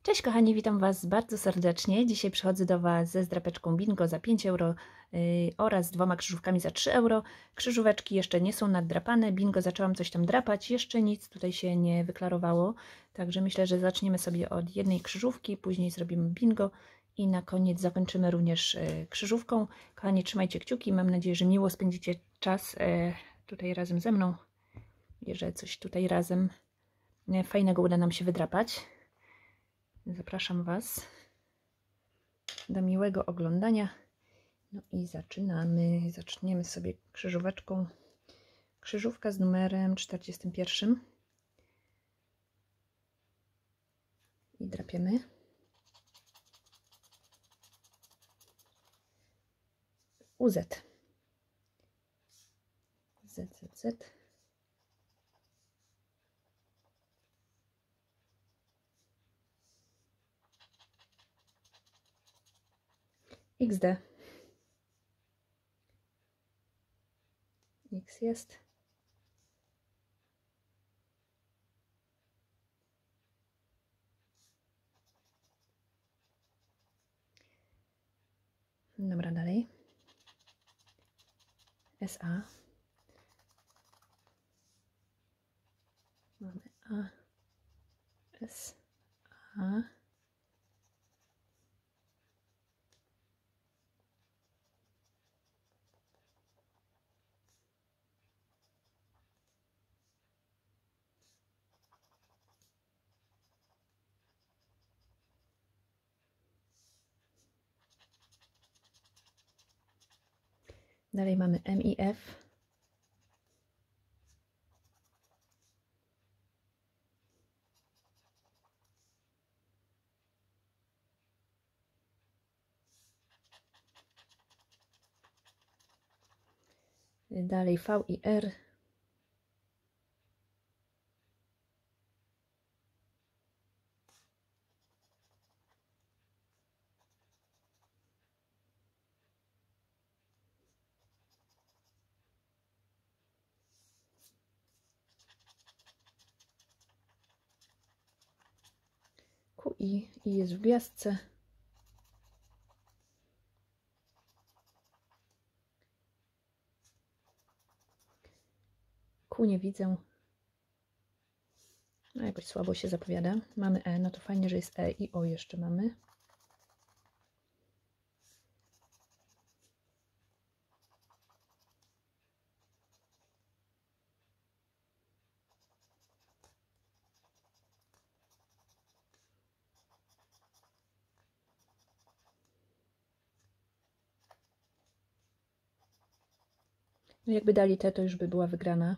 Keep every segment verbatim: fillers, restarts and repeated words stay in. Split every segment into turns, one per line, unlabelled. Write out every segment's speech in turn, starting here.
Cześć kochani, witam Was bardzo serdecznie. Dzisiaj przychodzę do Was ze zdrapeczką bingo za pięć euro yy, oraz dwoma krzyżówkami za trzy euro. Krzyżóweczki jeszcze nie są naddrapane, bingo zaczęłam coś tam drapać, jeszcze nic tutaj się nie wyklarowało. Także myślę, że zaczniemy sobie od jednej krzyżówki, później zrobimy bingo i na koniec zakończymy również yy, krzyżówką. Kochani, trzymajcie kciuki, mam nadzieję, że miło spędzicie czas yy, tutaj razem ze mną i że coś tutaj razem yy, fajnego uda nam się wydrapać. Zapraszam Was do miłego oglądania. No i zaczynamy. Zaczniemy sobie krzyżóweczką. Krzyżówka z numerem czterdziestym pierwszym. I drapiemy. U Z. Z, Z, Z. X D. X jest. Dobra, dalej. S A. Mamy A. S. A. Dalej mamy M I F. Dalej V i R. Q I. I jest w gwiazdce. Q nie widzę. No jakoś słabo się zapowiada. Mamy E, no to fajnie, że jest E i O jeszcze mamy. No jakby dali te, to już by była wygrana.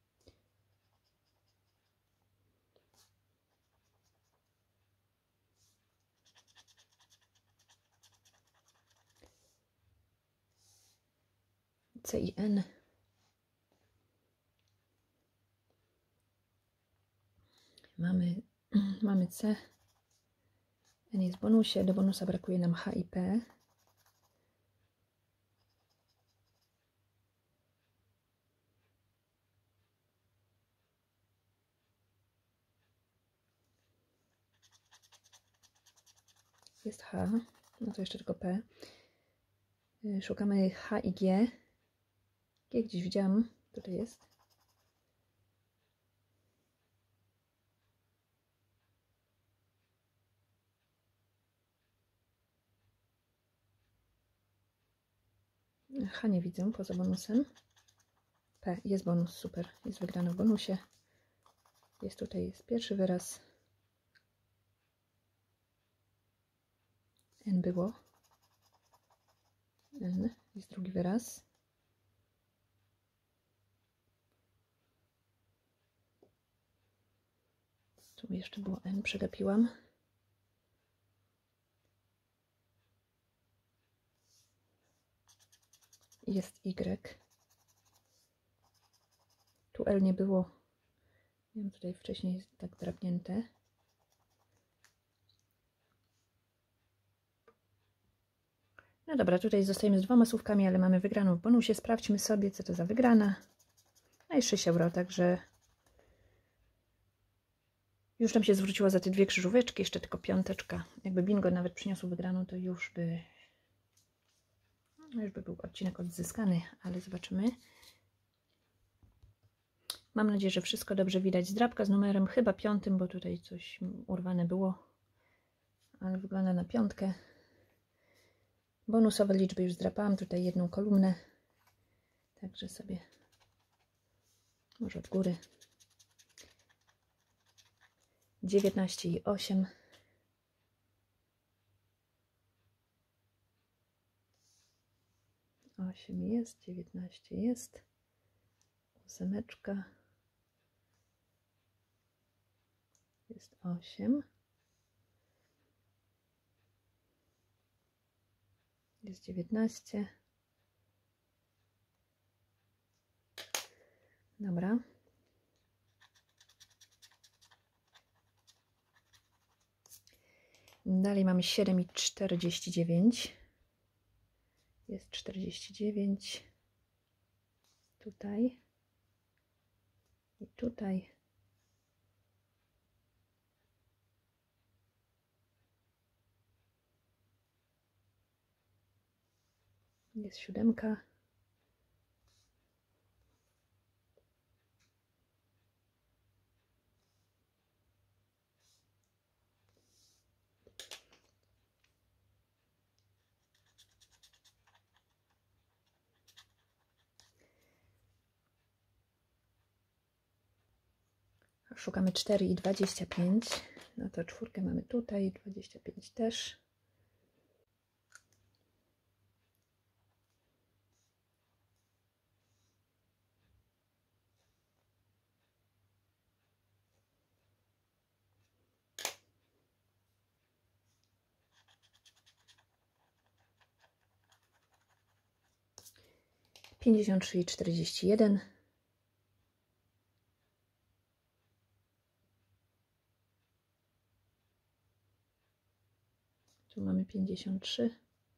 C i N. Mamy, mamy C. N jest w bonusie. Do bonusa brakuje nam H i P. Jest H. No to jeszcze tylko P. Szukamy H i G. G gdzieś widziałam. Tutaj jest. H nie widzę poza bonusem. P. Jest bonus. Super. Jest wygrana w bonusie. Jest tutaj jest pierwszy wyraz. N było. N. Jest drugi wyraz. Tu jeszcze było N. Przegapiłam. Jest Y. Tu L nie było. Nie wiem, tutaj wcześniej jest tak drapnięte. No dobra, tutaj zostajemy z dwoma słówkami, ale mamy wygraną w bonusie. Sprawdźmy sobie, co to za wygrana. No i sześć euro, także Już tam się zwróciła za te dwie krzyżóweczki, jeszcze tylko piąteczka. Jakby bingo nawet przyniosło wygraną, to już by, no już by był odcinek odzyskany, ale zobaczymy. Mam nadzieję, że wszystko dobrze widać. Zdrabka z numerem chyba piątym, bo tutaj coś urwane było, ale wygląda na piątkę. Bonusowe liczby już zdrapałam, tutaj jedną kolumnę, także sobie może od góry. dziewiętnaście i osiem. osiem jest, dziewiętnaście jest. Ósemeczka. Jest osiem. Jest dziewiętnaście. Dobra. Dalej mamy siedem i czterdzieści dziewięć. Jest czterdzieści dziewięć. Tutaj. I tutaj. Jest siódemka. Szukamy cztery i dwadzieścia pięć. No to czwórkę mamy tutaj, dwadzieścia pięć też. pięćdziesiąt trzy i czterdzieści jeden. Tu mamy pięćdziesiąt trzy.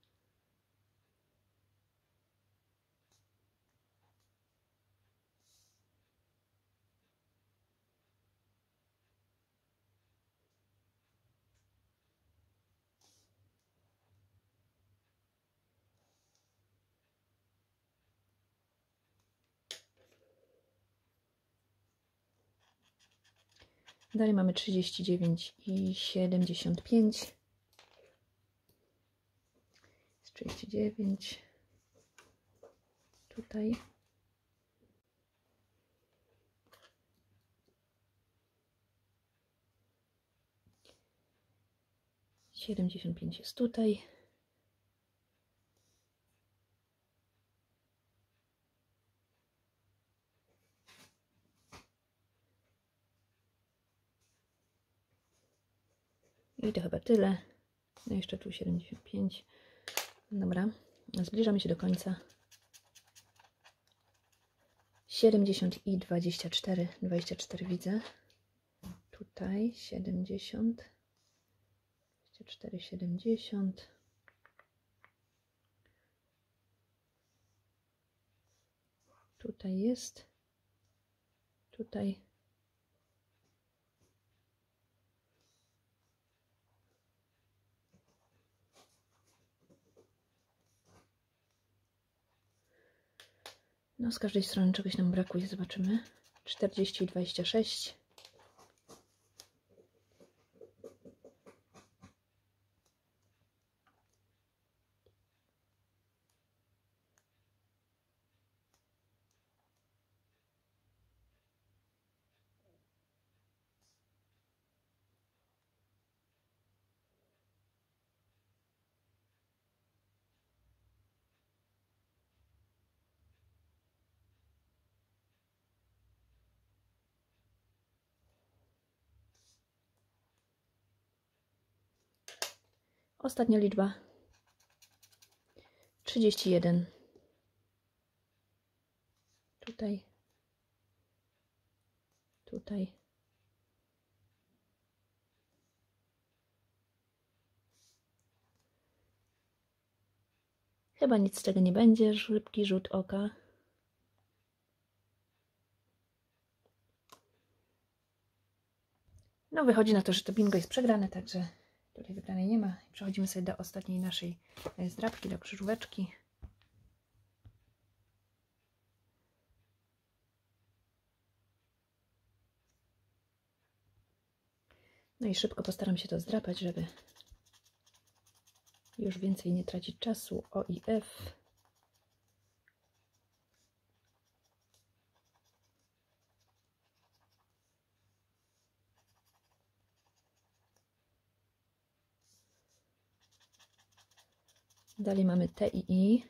Dalej mamy trzydzieści dziewięć i siedemdziesiąt pięć. trzydzieści dziewięć. Tutaj. siedemdziesiąt pięć jest tutaj. I to chyba tyle. No jeszcze tu siedemdziesiąt pięć. Dobra, zbliżamy się do końca. siedemdziesiąt i dwadzieścia cztery. dwadzieścia cztery widzę. Tutaj siedemdziesiąt. dwadzieścia cztery, siedemdziesiąt. Tutaj jest. Tutaj. No z każdej strony czegoś nam brakuje, zobaczymy. czterdzieści i dwadzieścia sześć. Ostatnia liczba. trzydzieści jeden. Tutaj. Tutaj. Chyba nic z tego nie będzie. Szybki rzut oka. No wychodzi na to, że to bingo jest przegrane, także tutaj wygranej nie ma. Przechodzimy sobie do ostatniej naszej zdrabki, do krzyżóweczki. No i szybko postaram się to zdrapać, żeby już więcej nie tracić czasu. O i F. Dalej mamy T i I.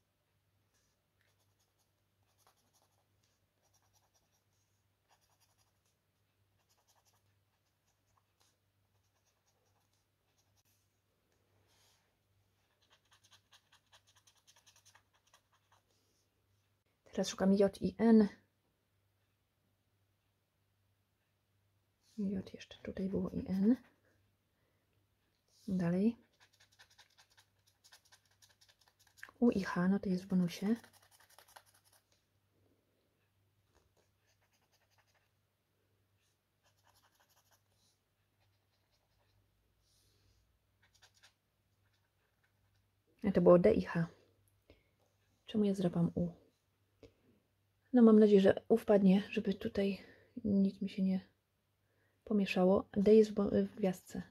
Teraz szukam J i N. J jeszcze tutaj było i N. Dalej. U i H, no to jest w bonusie. A to było D i H. Czemu ja zdrapam U? No mam nadzieję, że U wpadnie, żeby tutaj nic mi się nie pomieszało. D jest w, w gwiazdce.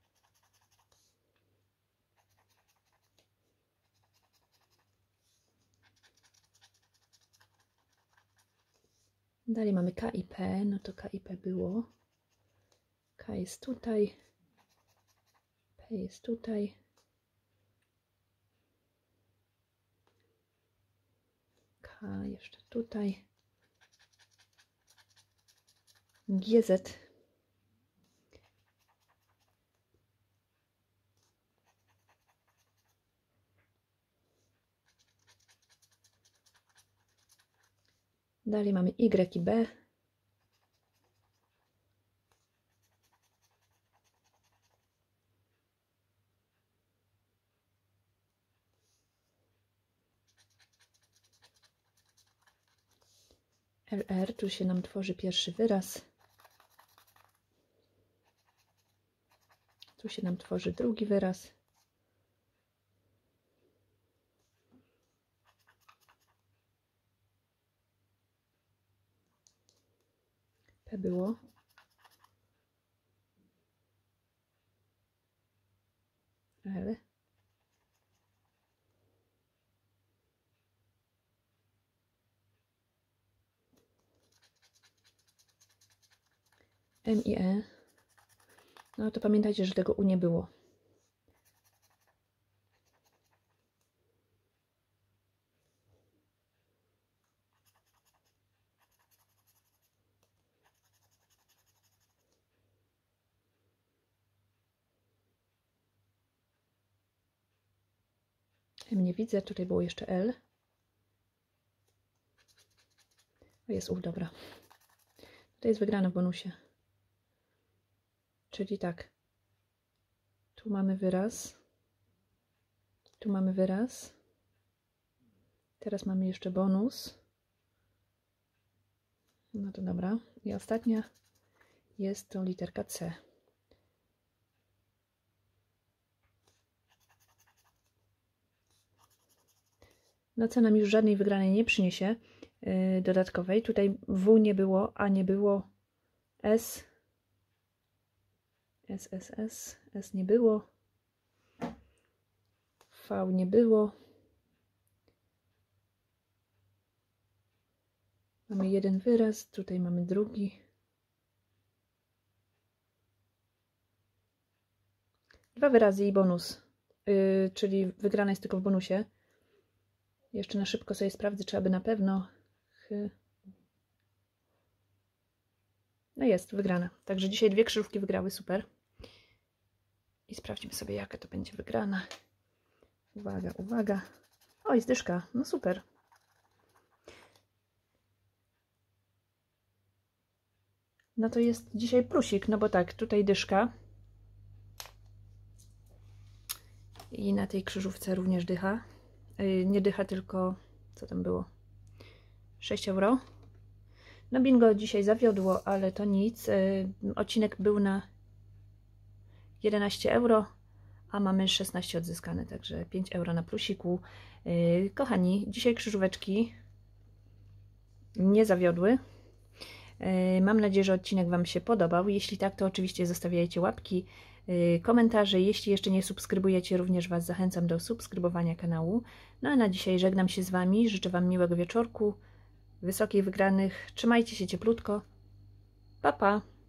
Dalej mamy K i P, no to K i P było. K jest tutaj. P jest tutaj. K jeszcze tutaj. G Z. Dalej mamy Y i B. L R, tu się nam tworzy pierwszy wyraz. Tu się nam tworzy drugi wyraz. P było. L. M i E. No to pamiętajcie, że tego U nie było. M nie widzę, tutaj było jeszcze L. O, jest U, dobra. To jest wygrane w bonusie. Czyli tak. Tu mamy wyraz. Tu mamy wyraz. Teraz mamy jeszcze bonus. No to dobra. I ostatnia jest to literka C. No co nam już żadnej wygranej nie przyniesie yy, dodatkowej. Tutaj W nie było, A nie było, S. S, S, S. S nie było. V nie było. Mamy jeden wyraz, tutaj mamy drugi. Dwa wyrazy i bonus, yy, czyli wygrana jest tylko w bonusie. Jeszcze na szybko sobie sprawdzę, czy aby na pewno. No jest, wygrana. Także dzisiaj dwie krzyżówki wygrały, super. I sprawdźmy sobie, jaka to będzie wygrana. Uwaga, uwaga. Oj, zdyszka, no super. No to jest dzisiaj plusik, no bo tak, tutaj dyszka. I na tej krzyżówce również dycha. Yy, nie dycha, tylko co tam było? sześć euro. No bingo dzisiaj zawiodło, ale to nic. Odcinek był na jedenaście euro, a mamy szesnaście odzyskane, także pięć euro na plusiku. Kochani, dzisiaj krzyżóweczki nie zawiodły. Mam nadzieję, że odcinek Wam się podobał. Jeśli tak, to oczywiście zostawiajcie łapki, komentarze. Jeśli jeszcze nie subskrybujecie, również Was zachęcam do subskrybowania kanału. No a na dzisiaj żegnam się z Wami. Życzę Wam miłego wieczorku, wysokich wygranych. Trzymajcie się cieplutko. Pa, pa!